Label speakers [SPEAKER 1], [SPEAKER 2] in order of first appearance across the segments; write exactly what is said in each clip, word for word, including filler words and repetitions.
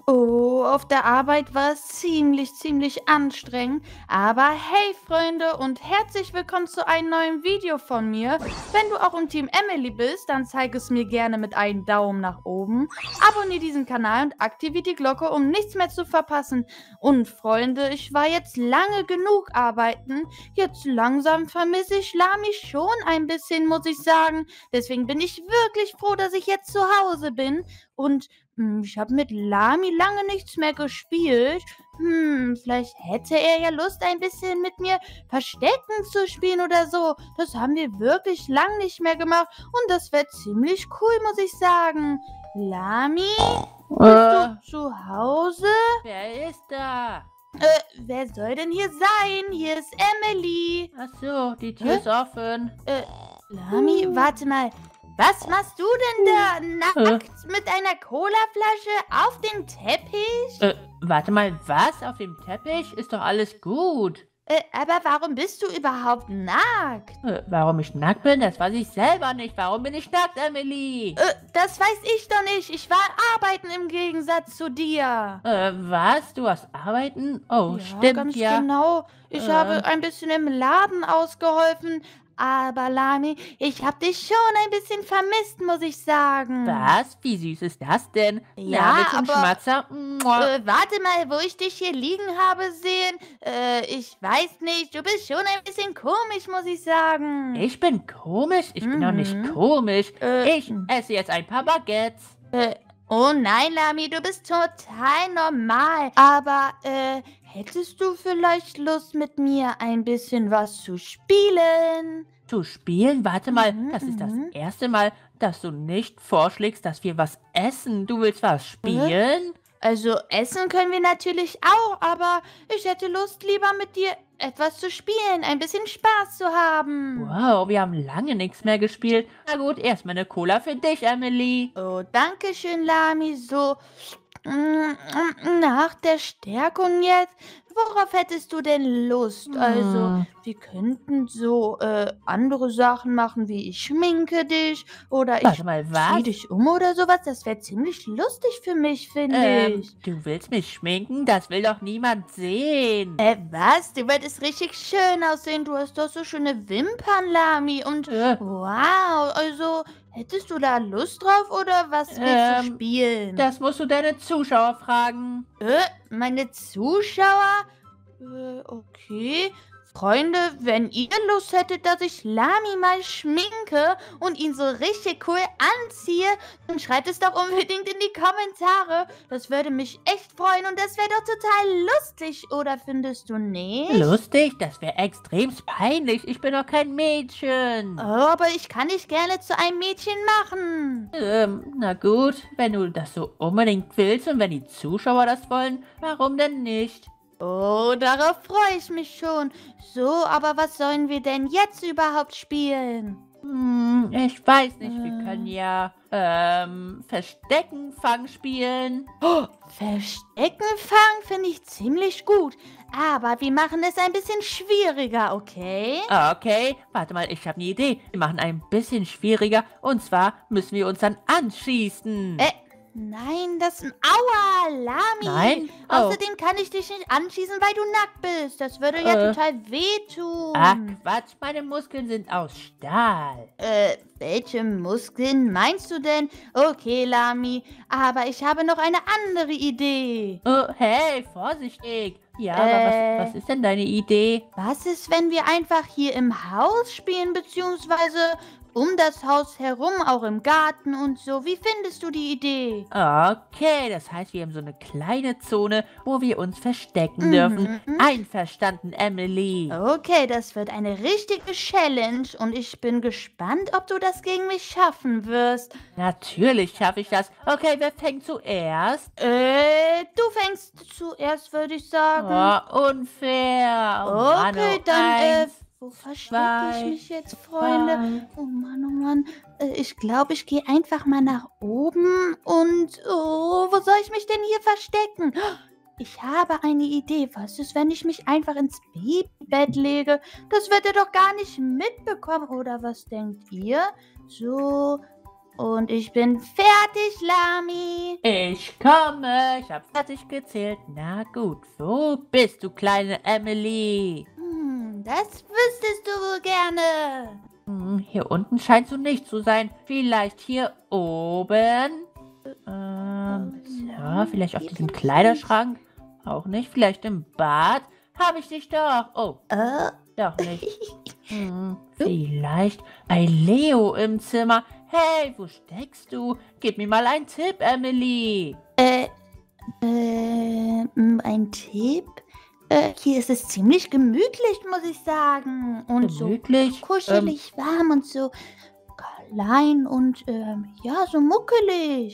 [SPEAKER 1] Oh, auf der Arbeit war es ziemlich, ziemlich anstrengend. Aber hey, Freunde, und herzlich willkommen zu einem neuen Video von mir. Wenn du auch im Team Emily bist, dann zeig es mir gerne mit einem Daumen nach oben. Abonniere diesen Kanal und aktiviere die Glocke, um nichts mehr zu verpassen. Und Freunde, ich war jetzt lange genug arbeiten. Jetzt langsam vermisse ich Lami schon ein bisschen, muss ich sagen. Deswegen bin ich wirklich froh, dass ich jetzt zu Hause bin. Und hm, ich habe mit Lami lange nichts mehr gespielt. Hm, vielleicht hätte er ja Lust, ein bisschen mit mir Verstecken zu spielen oder so. Das haben wir wirklich lang nicht mehr gemacht. Und das wäre ziemlich cool, muss ich sagen. Lami, bist
[SPEAKER 2] Äh,
[SPEAKER 1] du zu Hause?
[SPEAKER 2] wer ist da?
[SPEAKER 1] Äh, wer soll denn hier sein? Hier ist Emily.
[SPEAKER 2] Ach so, die Tür
[SPEAKER 1] Hä?
[SPEAKER 2] ist offen.
[SPEAKER 1] Äh, Lami, warte mal. Was machst du denn da nackt mit einer Colaflasche auf dem Teppich?
[SPEAKER 2] Äh, warte mal, was? Auf dem Teppich? Ist doch alles gut.
[SPEAKER 1] Äh, aber warum bist du überhaupt nackt?
[SPEAKER 2] Äh, warum ich nackt bin, das weiß ich selber nicht. Warum bin ich nackt, Emily?
[SPEAKER 1] Äh, das weiß ich doch nicht. Ich war arbeiten im Gegensatz zu dir.
[SPEAKER 2] Äh, was? Du hast arbeiten? Oh,
[SPEAKER 1] Ja,
[SPEAKER 2] stimmt
[SPEAKER 1] ganz
[SPEAKER 2] ja.
[SPEAKER 1] genau. Ich
[SPEAKER 2] Äh.
[SPEAKER 1] habe ein bisschen im Laden ausgeholfen. Aber Lami, ich habe dich schon ein bisschen vermisst, muss ich sagen.
[SPEAKER 2] Was? Wie süß ist das denn?
[SPEAKER 1] Ja,
[SPEAKER 2] Na, willst du einen
[SPEAKER 1] aber-
[SPEAKER 2] Schmatzer? Mua.
[SPEAKER 1] Äh, warte mal, wo ich dich hier liegen habe sehen. Äh, ich weiß nicht, du bist schon ein bisschen komisch, muss ich sagen.
[SPEAKER 2] Ich bin komisch? Ich bin doch nicht
[SPEAKER 1] Mhm.
[SPEAKER 2] komisch.
[SPEAKER 1] Äh,
[SPEAKER 2] Ich esse jetzt ein paar Baguettes.
[SPEAKER 1] Äh, oh nein, Lami, du bist total normal. Aber, äh, hättest du vielleicht Lust, mit mir ein bisschen was zu spielen?
[SPEAKER 2] Zu spielen? Warte mal,
[SPEAKER 1] Mhm,
[SPEAKER 2] das ist das
[SPEAKER 1] mhm.
[SPEAKER 2] erste Mal, dass du nicht vorschlägst, dass wir was essen. Du willst was spielen?
[SPEAKER 1] Also, essen können wir natürlich auch, aber ich hätte Lust, lieber mit dir etwas zu spielen, ein bisschen Spaß zu haben.
[SPEAKER 2] Wow, wir haben lange nichts mehr gespielt. Na gut, erstmal eine Cola für dich, Emily.
[SPEAKER 1] Oh, danke schön, Lami. So, mm, mm, nach der Stärkung jetzt, worauf hättest du denn Lust? Also,
[SPEAKER 2] Hm.
[SPEAKER 1] wir könnten so äh, andere Sachen machen, wie ich schminke dich oder ich
[SPEAKER 2] Warte mal,
[SPEAKER 1] zieh
[SPEAKER 2] was?
[SPEAKER 1] dich um oder sowas. Das wäre ziemlich lustig für mich, finde
[SPEAKER 2] Ähm,
[SPEAKER 1] ich.
[SPEAKER 2] du willst mich schminken? Das will doch niemand sehen.
[SPEAKER 1] Äh, was? Du würdest richtig schön aussehen. Du hast doch so schöne Wimpern, Lami. Und
[SPEAKER 2] Äh,
[SPEAKER 1] wow, also hättest du da Lust drauf oder was willst du
[SPEAKER 2] Ähm,
[SPEAKER 1] spielen?
[SPEAKER 2] das musst du deine Zuschauer fragen.
[SPEAKER 1] Äh, meine Zuschauer? Äh, okay. Freunde, wenn ihr Lust hättet, dass ich Lami mal schminke und ihn so richtig cool anziehe, dann schreibt es doch unbedingt in die Kommentare. Das würde mich echt freuen und das wäre doch total lustig, oder findest du nicht?
[SPEAKER 2] Lustig? Das wäre extrem peinlich. Ich bin doch kein Mädchen.
[SPEAKER 1] Oh, aber ich kann dich gerne zu einem Mädchen machen.
[SPEAKER 2] Ähm, na gut, wenn du das so unbedingt willst und wenn die Zuschauer das wollen, warum denn nicht?
[SPEAKER 1] Oh, darauf freue ich mich schon. So, aber was sollen wir denn jetzt überhaupt spielen?
[SPEAKER 2] Hm, ich weiß nicht, wir
[SPEAKER 1] Äh.
[SPEAKER 2] können ja, ähm, Versteckenfang spielen.
[SPEAKER 1] Oh, Versteckenfang finde ich ziemlich gut. Aber wir machen es ein bisschen schwieriger, okay?
[SPEAKER 2] Ah, okay, warte mal, ich habe eine Idee. Wir machen ein bisschen schwieriger und zwar müssen wir uns dann anschießen.
[SPEAKER 1] Äh, nein, das... Aua, Lami.
[SPEAKER 2] Nein? Oh.
[SPEAKER 1] Außerdem kann ich dich nicht anschießen, weil du nackt bist. Das würde ja
[SPEAKER 2] Äh.
[SPEAKER 1] total wehtun.
[SPEAKER 2] Ach Quatsch, meine Muskeln sind aus Stahl.
[SPEAKER 1] Äh, welche Muskeln meinst du denn? Okay, Lami, aber ich habe noch eine andere Idee.
[SPEAKER 2] Oh, hey, vorsichtig. Ja,
[SPEAKER 1] Äh.
[SPEAKER 2] aber was, was ist denn deine Idee?
[SPEAKER 1] Was ist, wenn wir einfach hier im Haus spielen, beziehungsweise um das Haus herum, auch im Garten und so? Wie findest du die Idee?
[SPEAKER 2] Okay, das heißt, wir haben so eine kleine Zone, wo wir uns verstecken
[SPEAKER 1] Mhm,
[SPEAKER 2] dürfen.
[SPEAKER 1] mhm.
[SPEAKER 2] Einverstanden, Emily.
[SPEAKER 1] Okay, das wird eine richtige Challenge und ich bin gespannt, ob du das gegen mich schaffen wirst.
[SPEAKER 2] Natürlich schaffe ich das. Okay, wer fängt zuerst?
[SPEAKER 1] Äh, du fängst zuerst, würde ich sagen.
[SPEAKER 2] Oh, unfair. Oh, Mann,
[SPEAKER 1] Okay,
[SPEAKER 2] oh,
[SPEAKER 1] dann, äh,
[SPEAKER 2] eins,
[SPEAKER 1] wo verstecke
[SPEAKER 2] zwei,
[SPEAKER 1] ich mich jetzt, Freunde?
[SPEAKER 2] zwei.
[SPEAKER 1] Oh Mann, oh Mann. Äh, ich glaube, ich gehe einfach mal nach oben und, oh, wo soll ich mich denn hier verstecken? Ich habe eine Idee. Was ist, wenn ich mich einfach ins Babybett lege? Das wird er doch gar nicht mitbekommen. Oder was denkt ihr? So, Und ich bin fertig, Lami.
[SPEAKER 2] Ich komme. Ich habe fertig gezählt. Na gut, wo bist du, kleine Emily?
[SPEAKER 1] Hm, das wüsstest du wohl gerne.
[SPEAKER 2] Hm, hier unten scheint du nicht zu sein. Vielleicht hier oben? Ähm, so, vielleicht auf diesem Kleiderschrank? Auch nicht. Vielleicht im Bad? Habe ich dich doch. Oh,
[SPEAKER 1] Äh,
[SPEAKER 2] doch nicht. Hm, vielleicht bei Leo im Zimmer. Hey, wo steckst du? Gib mir mal einen Tipp, Emily.
[SPEAKER 1] äh, äh, m, ein Tipp? Äh, hier ist es ziemlich gemütlich, muss ich sagen. Und
[SPEAKER 2] Gemütlich?
[SPEAKER 1] so kuschelig warm und so klein und, ähm, ja, so muckelig.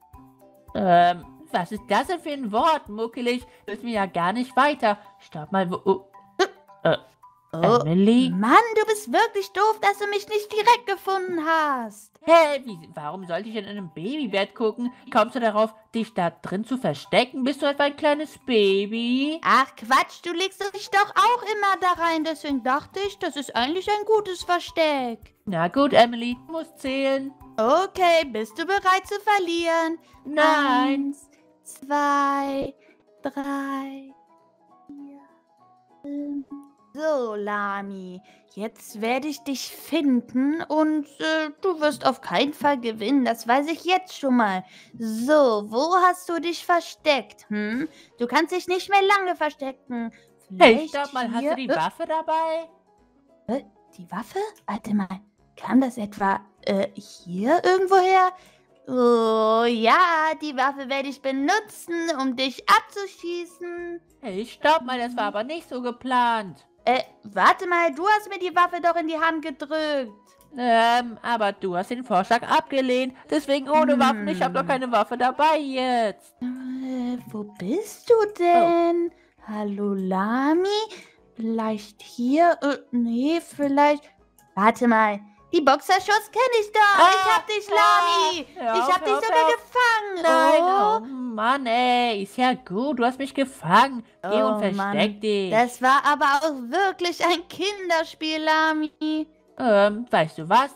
[SPEAKER 2] Ähm, was ist das denn für ein Wort, muckelig? Hilft mir ja gar nicht weiter. Stopp mal, wo... Oh, äh,
[SPEAKER 1] Oh,
[SPEAKER 2] Emily?
[SPEAKER 1] Mann, du bist wirklich doof, dass du mich nicht direkt gefunden hast.
[SPEAKER 2] Hey, wie, warum sollte ich denn in einem Babybett gucken? Kommst du darauf, dich da drin zu verstecken? Bist du etwa ein kleines Baby?
[SPEAKER 1] Ach Quatsch, du legst dich doch auch immer da rein, deswegen dachte ich, das ist eigentlich ein gutes Versteck.
[SPEAKER 2] Na gut, Emily, du musst zählen.
[SPEAKER 1] Okay, bist du bereit zu verlieren?
[SPEAKER 2] Nein.
[SPEAKER 1] Eins, zwei, drei, vier, fünf. So, Lami, jetzt werde ich dich finden und äh, du wirst auf keinen Fall gewinnen, das weiß ich jetzt schon mal. So, wo hast du dich versteckt? Hm? Du kannst dich nicht mehr lange verstecken.
[SPEAKER 2] Hey,
[SPEAKER 1] Vielleicht
[SPEAKER 2] stopp mal, hast
[SPEAKER 1] hier-
[SPEAKER 2] du die
[SPEAKER 1] Äh,
[SPEAKER 2] Waffe dabei?
[SPEAKER 1] äh, die Waffe? Warte mal, kam das etwa äh, hier irgendwo her? Oh ja, die Waffe werde ich benutzen, um dich abzuschießen.
[SPEAKER 2] Hey, stopp mal, das war aber nicht so geplant.
[SPEAKER 1] Äh, warte mal, du hast mir die Waffe doch in die Hand gedrückt.
[SPEAKER 2] Ähm, aber du hast den Vorschlag abgelehnt. Deswegen ohne
[SPEAKER 1] Hm.
[SPEAKER 2] Waffen. Ich habe doch keine Waffe dabei jetzt.
[SPEAKER 1] Äh, wo bist du denn? Hallo, Lami? Vielleicht hier? Äh, nee, vielleicht... Warte mal, die Boxershorts kenne ich doch.
[SPEAKER 2] Ah,
[SPEAKER 1] ich hab dich, Lami.
[SPEAKER 2] hör
[SPEAKER 1] ich
[SPEAKER 2] auf,
[SPEAKER 1] hab dich
[SPEAKER 2] hör auf,
[SPEAKER 1] sogar
[SPEAKER 2] hör auf.
[SPEAKER 1] gefangen.
[SPEAKER 2] Nein,
[SPEAKER 1] oh.
[SPEAKER 2] oh Mann, ey. Ist ja gut, du hast mich gefangen. Geh
[SPEAKER 1] Oh,
[SPEAKER 2] und versteck
[SPEAKER 1] Mann.
[SPEAKER 2] dich.
[SPEAKER 1] Das war aber auch wirklich ein Kinderspiel, Lami.
[SPEAKER 2] Ähm, weißt du was?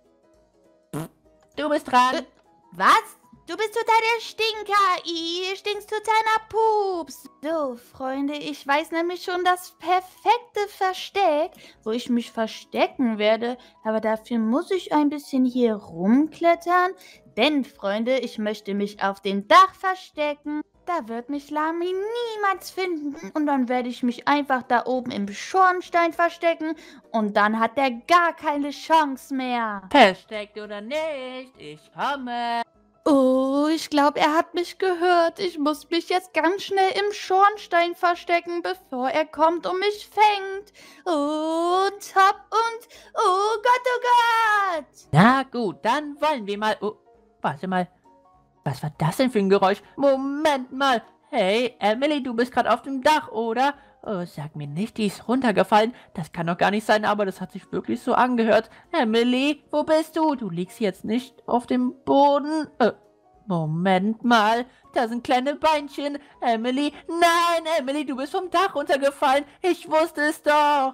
[SPEAKER 2] Du bist dran.
[SPEAKER 1] Äh, Was? Du bist total der Stinker. Ih, stinkst total nach Pups. So, Freunde, ich weiß nämlich schon das perfekte Versteck, wo ich mich verstecken werde. Aber dafür muss ich ein bisschen hier rumklettern. Denn, Freunde, ich möchte mich auf dem Dach verstecken. Da wird mich Lami niemals finden. Und dann werde ich mich einfach da oben im Schornstein verstecken. Und dann hat er gar keine Chance mehr.
[SPEAKER 2] Versteckt oder nicht, ich komme.
[SPEAKER 1] Oh, ich glaube, er hat mich gehört. Ich muss mich jetzt ganz schnell im Schornstein verstecken, bevor er kommt und mich fängt. Oh, top und... Oh Gott, oh Gott!
[SPEAKER 2] Na gut, dann wollen wir mal... Oh, warte mal. Was war das denn für ein Geräusch? Moment mal. Hey, Emily, du bist gerade auf dem Dach, oder? Oh, sag mir nicht, die ist runtergefallen. Das kann doch gar nicht sein, aber das hat sich wirklich so angehört. Emily, wo bist du? Du liegst jetzt nicht auf dem Boden. Äh, Moment mal. Da sind kleine Beinchen. Emily, nein, Emily, du bist vom Dach runtergefallen. Ich wusste es doch.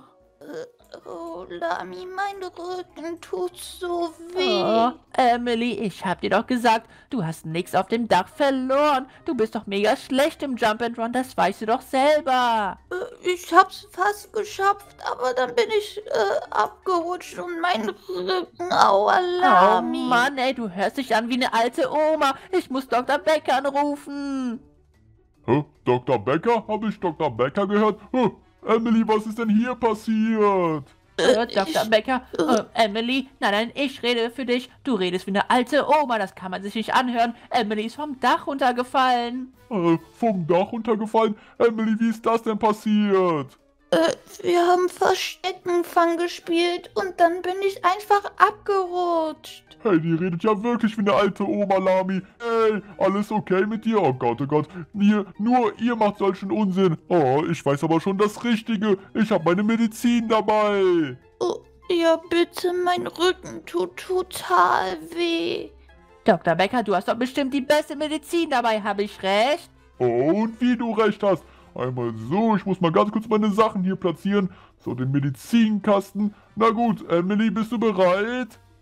[SPEAKER 1] Oh, Lami, mein Rücken tut so weh.
[SPEAKER 2] Oh, Emily, ich hab dir doch gesagt, du hast nichts auf dem Dach verloren. Du bist doch mega schlecht im Jump and Run, das weißt du doch selber.
[SPEAKER 1] Äh, Ich hab's fast geschafft, aber dann bin ich äh, abgerutscht und mein Rücken, aua,
[SPEAKER 2] Oh
[SPEAKER 1] Lami.
[SPEAKER 2] Mann, ey, du hörst dich an wie eine alte Oma. Ich muss Doktor Becker anrufen.
[SPEAKER 3] Hä? Doktor Becker? Habe ich Doktor Becker gehört? Hä? Emily, was ist denn hier passiert?
[SPEAKER 2] Äh, Doktor Becker, äh, Emily, nein, nein, ich rede für dich. Du redest wie eine alte Oma, das kann man sich nicht anhören. Emily ist vom Dach runtergefallen.
[SPEAKER 3] Äh, vom Dach runtergefallen? Emily, wie ist das denn passiert?
[SPEAKER 1] Äh, wir haben Versteckenfang gespielt und dann bin ich einfach abgerutscht.
[SPEAKER 3] Hey, die redet ja wirklich wie eine alte Oma, Lami. Ey, alles okay mit dir? Oh Gott, oh Gott. Ihr, nur ihr macht solchen Unsinn. Oh, ich weiß aber schon das Richtige. Ich habe meine Medizin dabei.
[SPEAKER 1] Oh, ja bitte, mein Rücken tut total weh.
[SPEAKER 2] Doktor Becker, du hast doch bestimmt die beste Medizin dabei, habe ich recht?
[SPEAKER 3] Und wie du recht hast. Einmal so, ich muss mal ganz kurz meine Sachen hier platzieren. So, den Medizinkasten. Na gut, Emily, bist du bereit?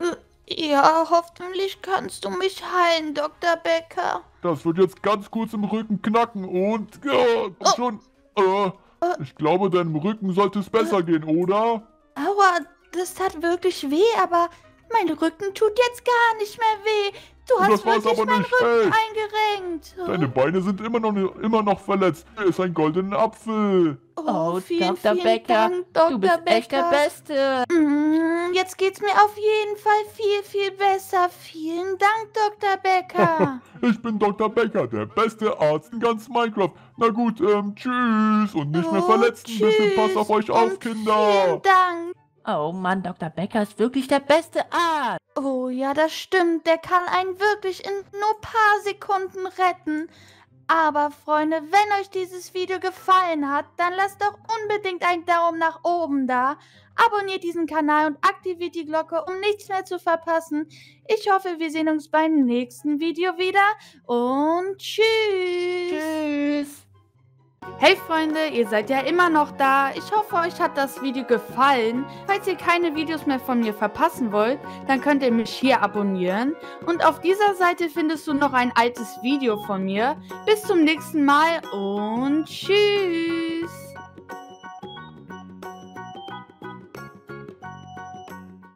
[SPEAKER 1] Ja, hoffentlich kannst du mich heilen, Doktor Becker.
[SPEAKER 3] Das wird jetzt ganz kurz im Rücken knacken und... Ja, komm
[SPEAKER 1] Oh.
[SPEAKER 3] schon. Äh, ich glaube, deinem Rücken sollte es besser gehen, oder?
[SPEAKER 1] Aua, das tat wirklich weh, aber mein Rücken tut jetzt gar nicht mehr weh. Du
[SPEAKER 3] Das
[SPEAKER 1] hast
[SPEAKER 3] war's
[SPEAKER 1] wirklich
[SPEAKER 3] aber
[SPEAKER 1] meinen
[SPEAKER 3] nicht.
[SPEAKER 1] Rücken
[SPEAKER 3] Hey.
[SPEAKER 1] eingerenkt.
[SPEAKER 3] Deine Beine sind immer noch, immer noch verletzt. Hier ist ein goldener Apfel.
[SPEAKER 1] Oh,
[SPEAKER 2] Oh,
[SPEAKER 1] vielen,
[SPEAKER 2] Doktor
[SPEAKER 1] vielen
[SPEAKER 2] Becker,
[SPEAKER 1] Dank, Doktor
[SPEAKER 2] du bist echt der
[SPEAKER 1] Becker.
[SPEAKER 2] Beste.
[SPEAKER 1] Mm, Jetzt geht's mir auf jeden Fall viel, viel besser. Vielen Dank, Doktor Becker.
[SPEAKER 3] Ich bin Doktor Becker, der beste Arzt in ganz Minecraft. Na gut, ähm, tschüss und nicht mehr
[SPEAKER 1] Oh,
[SPEAKER 3] verletzen. Bitte
[SPEAKER 1] tschüss
[SPEAKER 3] passt auf euch auf,
[SPEAKER 1] und
[SPEAKER 3] Kinder.
[SPEAKER 1] Vielen Dank.
[SPEAKER 2] Oh Mann, Doktor Becker ist wirklich der beste Arzt.
[SPEAKER 1] Oh ja, das stimmt. Der kann einen wirklich in nur ein paar Sekunden retten. Aber Freunde, wenn euch dieses Video gefallen hat, dann lasst doch unbedingt einen Daumen nach oben da. Abonniert diesen Kanal und aktiviert die Glocke, um nichts mehr zu verpassen. Ich hoffe, wir sehen uns beim nächsten Video wieder und tschüss.
[SPEAKER 2] Tschüss.
[SPEAKER 1] Hey Freunde, ihr seid ja immer noch da. Ich hoffe, euch hat das Video gefallen. Falls ihr keine Videos mehr von mir verpassen wollt, dann könnt ihr mich hier abonnieren. Und auf dieser Seite findest du noch ein altes Video von mir. Bis zum nächsten Mal und tschüss.